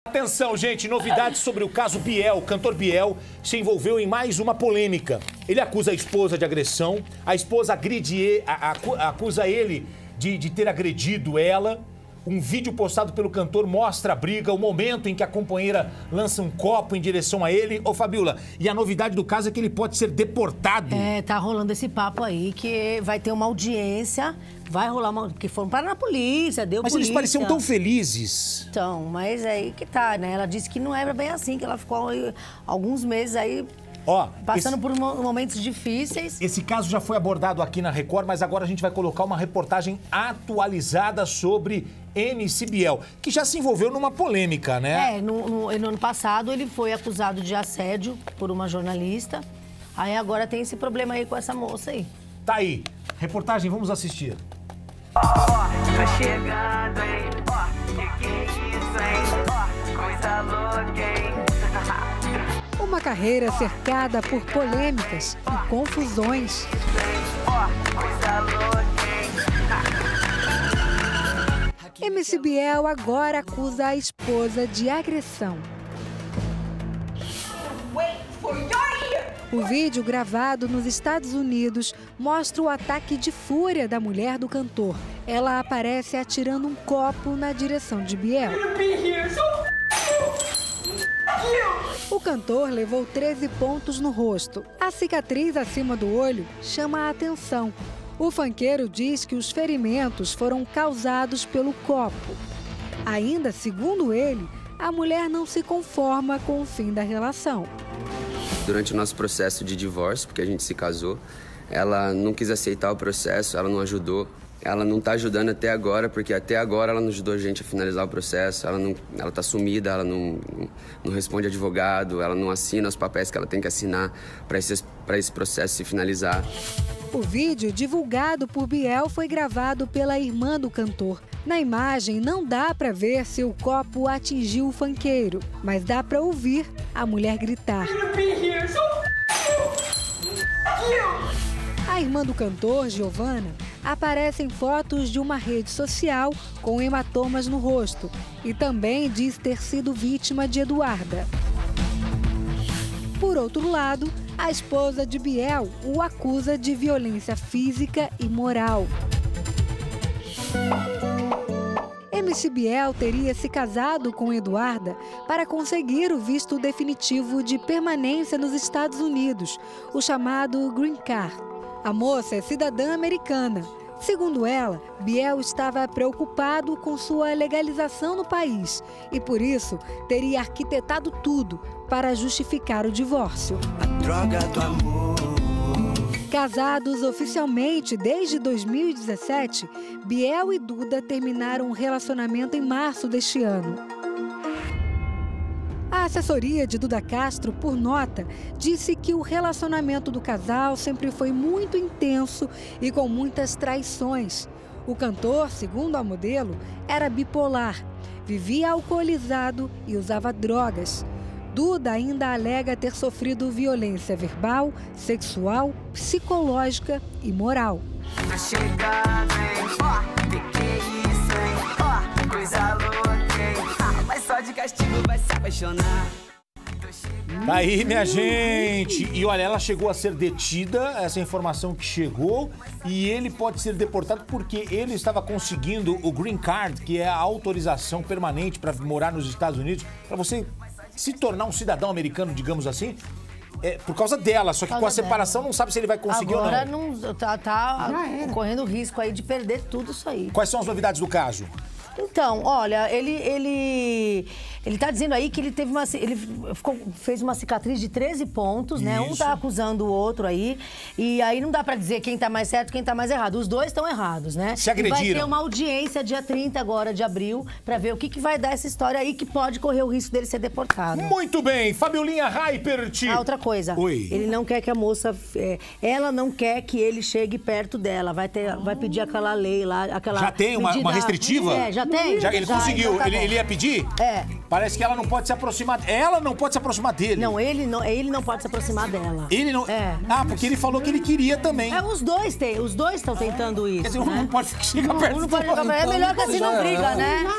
Atenção, gente, novidades sobre o caso Biel. O cantor Biel se envolveu em mais uma polêmica. Ele acusa a esposa de agressão, a esposa acusa ele de ter agredido ela. Um vídeo postado pelo cantor mostra a briga, o momento em que a companheira lança um copo em direção a ele. Ô, Fabiola, e a novidade do caso é que ele pode ser deportado. É, tá rolando esse papo aí, que vai ter uma audiência, vai rolar uma... que foram parar na polícia, deu Mas polícia. eles pareciam tão felizes. Então, mas aí que tá, né? Ela disse que não era bem assim, que ela ficou alguns meses aí... passando por momentos difíceis. Esse caso já foi abordado aqui na Record, mas agora a gente vai colocar uma reportagem atualizada sobre MC Biel, que já se envolveu numa polêmica, né? No ano passado ele foi acusado de assédio por uma jornalista. Aí agora tem esse problema aí com essa moça aí. Tá aí. Reportagem, vamos assistir. Tá chegando, hein? Que é isso, hein? Coisa louca, hein? Uma carreira cercada por polêmicas e confusões. MC Biel agora acusa a esposa de agressão. O vídeo gravado nos Estados Unidos mostra o ataque de fúria da mulher do cantor. Ela aparece atirando um copo na direção de Biel. O cantor levou 13 pontos no rosto. A cicatriz acima do olho chama a atenção. O funkeiro diz que os ferimentos foram causados pelo copo. Ainda, segundo ele, a mulher não se conforma com o fim da relação. Durante o nosso processo de divórcio, porque a gente se casou, ela não quis aceitar o processo, ela não ajudou. Ela não tá ajudando até agora, porque até agora ela não ajudou a gente a finalizar o processo. Ela tá sumida, ela não responde advogado, ela não assina os papéis que ela tem que assinar para esse processo se finalizar. O vídeo divulgado por Biel foi gravado pela irmã do cantor. Na imagem não dá para ver se o copo atingiu o funkeiro, mas dá para ouvir a mulher gritar. A irmã do cantor, Giovana, aparece em fotos de uma rede social com hematomas no rosto e também diz ter sido vítima de Eduarda. Por outro lado, a esposa de Biel o acusa de violência física e moral. MC Biel teria se casado com Eduarda para conseguir o visto definitivo de permanência nos Estados Unidos, o chamado Green Card. A moça é cidadã americana. Segundo ela, Biel estava preocupado com sua legalização no país e, por isso, teria arquitetado tudo para justificar o divórcio. A droga do amor. Casados oficialmente desde 2017, Biel e Duda terminaram um relacionamento em março deste ano. A assessoria de Duda Castro, por nota, disse que o relacionamento do casal sempre foi muito intenso e com muitas traições. O cantor, segundo a modelo, era bipolar, vivia alcoolizado e usava drogas. Duda ainda alega ter sofrido violência verbal, sexual, psicológica e moral. Tá chegando, hein? Que é isso, hein? Coisa louca, hein? Mas só de castigo vai se apaixonar. Tá aí, minha gente. E olha, ela chegou a ser detida, essa informação que chegou, e ele pode ser deportado porque ele estava conseguindo o Green Card, que é a autorização permanente para morar nos Estados Unidos, para você se tornar um cidadão americano, digamos assim, por causa dela. Só que com a separação não sabe se ele vai conseguir ou não. Agora não tá correndo risco aí de perder tudo isso aí. Quais são as novidades do caso? Então, olha, ele tá dizendo aí que ele teve fez uma cicatriz de 13 pontos, né? Um tá acusando o outro aí. E aí não dá pra dizer quem tá mais certo e quem tá mais errado. Os dois estão errados, né? Se agrediram. E vai ter uma audiência dia 30 agora de abril pra ver o que vai dar essa história aí, que pode correr o risco dele ser deportado. Muito bem, Fabiolinha Hypert. Outra coisa. Oi. Ele não quer que a moça... ela não quer que ele chegue perto dela. Vai pedir aquela lei lá, aquela... Já tem uma restritiva? Já tem. Ele conseguiu. Então tá ele ia pedir? É. Parece que ela não pode se aproximar. Ela não pode se aproximar dele. Não, ele não pode se aproximar dela. Ele não. Ah, porque ele falou que ele queria também. Os dois estão tentando isso. Quer dizer, um né? não pode chegar perto. Um não pode chegar perto. É melhor que assim não briga, né?